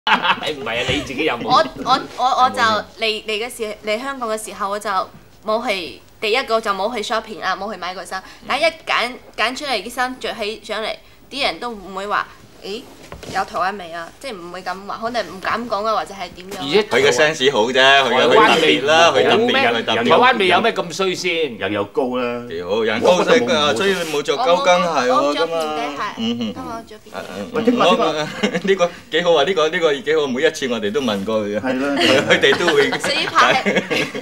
唔係啊，你自己有冇？ 我就嚟香港嘅時候，我就冇去第一個就冇去 shopping 啦，冇去買過衫。但係一揀出嚟啲衫着起上嚟，啲人都唔會話，誒有台灣味啊，即係唔會咁話，可能唔敢講啊，或者係點樣。 而且佢嘅 sense 好啫，佢特別啦，佢特別嘅，佢特別。 台灣味有咩咁衰先？ 人又高啦， 幾好，人高勢㗎，所以你冇着高跟鞋喎，咁啊。 我着便底鞋。 喂，聽話呢個幾好啊！呢個幾好，每一次我哋都問過佢嘅， 係啦， 佢哋都會。 至於拍戲，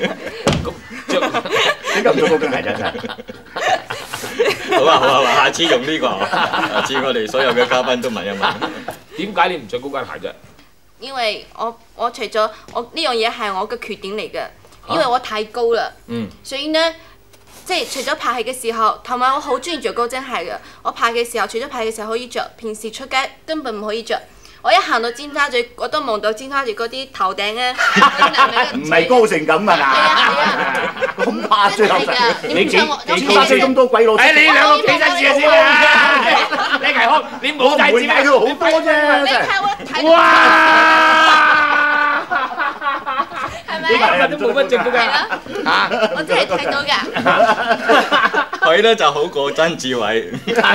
點解唔着高跟鞋真係？ 好啊，下次用呢個，下次我哋所有嘅嘉賓都問一問。 點解你唔着高跟鞋啫？ 因為我除咗我呢樣嘢係我嘅缺點嚟嘅，因為我太高啦，所以呢，即係除咗拍戲嘅時候，同埋我好中意着高踭鞋嘅。我拍嘅時候，除咗拍嘅時候可以着，平時出街根本唔可以着。我一行到尖沙咀，我都望到尖沙咀嗰啲頭頂咧， 唔係高成咁啊！ 係啊， 咁誇張㗎！ 你尖沙咀咁多鬼佬， 誒你兩個企身試下先啊！李毅康，你冇帶紙喺度好多啫， 你睇我睇哇！ 係咪？ 你今日都冇乜着高跟嚇！我真係睇到㗎。 佢咧就好過曾志偉，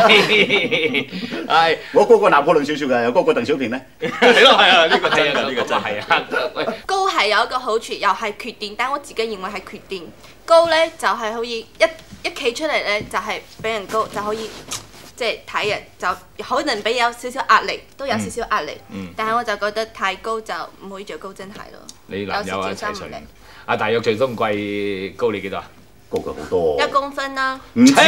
係我高過拿破崙少少㗎，有高過鄧小平咧。 係啊，呢個真㗎，呢個真係啊！喂， 高係有一個好處，又係缺點，但我自己認為係缺點。高咧就係可以一企出嚟咧，就係俾人高就可以。即係睇人就可能俾有少少壓力，都有少少壓力。但係我就覺得太高就唔可以着高踭鞋咯。 你男友啊齊順，阿大約最都咁貴，高你幾多啊？ 高佢好多。 1公分啦。 唔知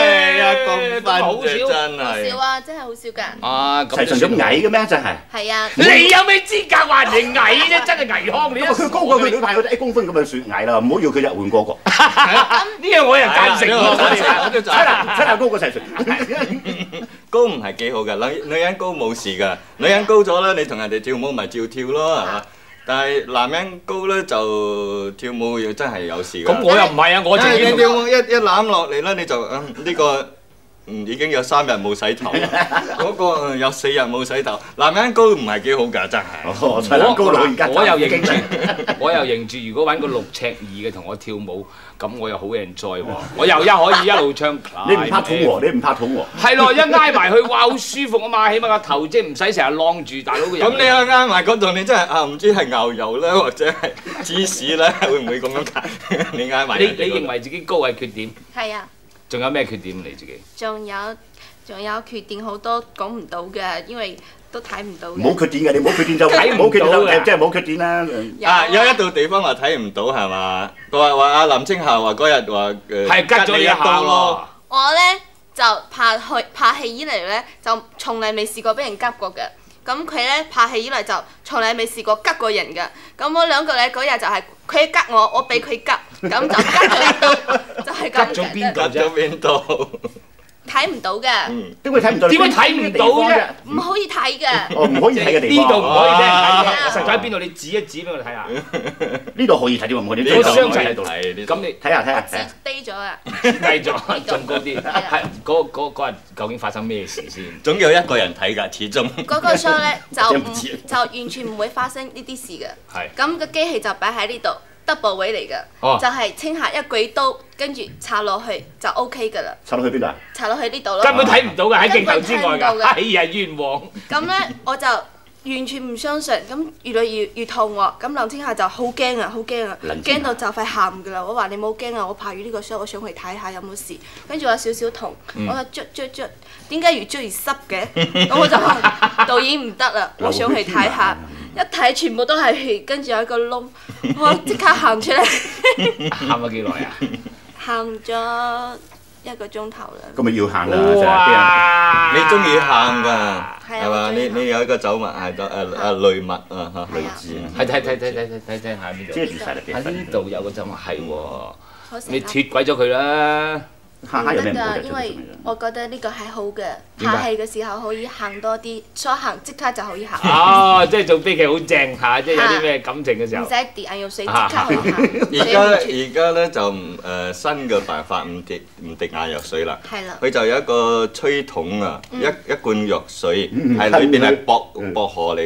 1公分啫，真好係。 少啊，真係好少㗎。 啊， 齊順咁矮嘅咩？真係。 係啊。 你有咩資格話人哋矮啫？真係倪匡，你佢高過佢女朋友1公分咁就算矮啦，唔好要佢日換過個。 呢樣我又贊成喎。 七啊高過齊順。 高唔係幾好㗎，女人高冇事㗎，女人高咗咧，你同人哋跳舞咪照跳咯，係嘛？但係男人高咧就跳舞又真係有事㗎。 咁我又唔係啊，我自己跳舞一攬落嚟咧，你就呢個已經有3日冇洗頭，嗰個有4日冇洗頭。男人高唔係幾好㗎，真係。 齊兩高佬而家我又認住，我又認住，如果揾個6尺2嘅同我跳舞，咁我又好 enjoy 喎。我又可以一路唱。 你唔怕肚餓？你唔怕肚餓？ 係咯，一挨埋去，哇，好舒服啊嘛，起碼個頭即係唔使成日晾住大佬嘅人。 咁你一挨埋嗰度，你真係唔知係牛油咧，或者係芝士咧，會唔會咁樣解？你挨埋。 你認為自己高係缺點？ 係啊。 仲有咩缺點你自己？ 仲有缺點好多講唔到嘅，因為都睇唔到嘅。 冇缺點嘅，你冇缺點就睇唔到嘅， 即係冇缺點啦。 有一度地方話睇唔到係嘛？話阿林青霞話嗰日話係吉咗你一刀咯。 我咧就拍戲以嚟咧，就從嚟未試過俾人吉過嘅。咁佢咧拍戲以嚟就從嚟未試過吉過人嘅。咁我兩個咧嗰日就係佢吉我，我俾佢吉，咁就吉咗一刀，就係咁。 吉咗邊度啫？ 吉咗邊度？ 睇唔到嘅。 點會睇唔到？ 點解睇唔到啫？ 唔可以睇嘅。 哦，唔可以睇嘅地方。 呢度唔可以睇，實在喺邊度？你指一指俾我睇下。 呢度可以睇，點解唔可以？ 個雙齊喺度睇。 咁你睇下。 低咗啊！ 低咗，仲高啲。係嗰日究竟發生咩事先？ 總有一個人睇㗎，始終。 嗰個 show 咧就完全唔會發生呢啲事嘅。 係。 咁個機器就擺喺呢度。double 位嚟㗎，就係青霞一舉刀，跟住插落去就 OK 㗎啦。 插落去邊度啊？ 插落去呢度咯。 根本睇唔到㗎，喺鏡頭之外㗎。哎呀，冤枉！ 咁咧我就完全唔相信，咁越嚟越痛喎。咁林青霞就好驚啊，好驚啊，驚到就快喊㗎啦。我話你冇驚啊，我拍完呢個 show，我想去睇下有冇事。跟住有少少痛，我話捽，點解越捽越濕嘅？咁我就話導演唔得啦，我想去睇下。一睇全部都係血，跟住有一個窿，我即刻行出嚟。 喊咗幾耐啊？ 喊咗1個鐘頭啦。 咁咪要喊啦，真係。 你中意喊㗎，係嘛？你有一個酒物係淚物啊嚇，淚痣。 係睇下邊度。 遮住曬啦， 喺呢度有個酒物係喎，你脫鬼咗佢啦。 下有咩唔好嘅？ 因為我覺得呢個係好嘅，拍戲嘅時候可以行多啲，所行即刻就可以行。 哦，即係做悲劇好正嚇，即係有啲咩感情嘅時候。 唔使跌眼藥水，即刻可以行。 而家咧就新嘅辦法唔滴眼藥水啦。 係啦。 佢就有一個吹筒啊，一罐藥水係裏邊係薄荷嚟㗎。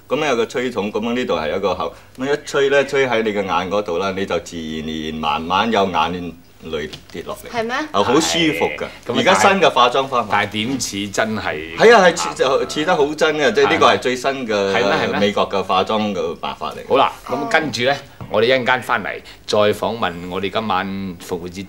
咁有個吹筒，咁樣呢度係一個口，咁一吹咧，吹喺你嘅眼嗰度啦，你就自然而然慢慢有眼淚跌落嚟， 係咩？ 好舒服㗎。 咁而家新嘅化妝方法。 但係點似真係？ 係啊，係似得好真嘅，即係呢個係最新係咩嘅美國嘅化妝嘅辦法嚟。 好啦，咁跟住咧，我哋一陣間翻嚟再訪問我哋今晚復活節